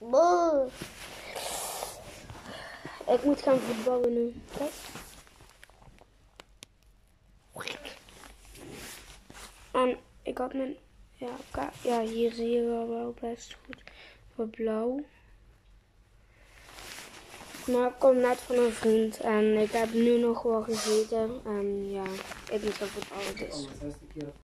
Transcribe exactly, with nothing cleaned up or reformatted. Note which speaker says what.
Speaker 1: Boe. Ik moet gaan voetballen nu. Kijk. En ik had mijn... Ja, ja, hier zie je wel, wel best goed. Wat blauw. Maar ik kom net van een vriend en ik heb nu nog wel gegeten. En ja, ik moet gaan voetballen dus.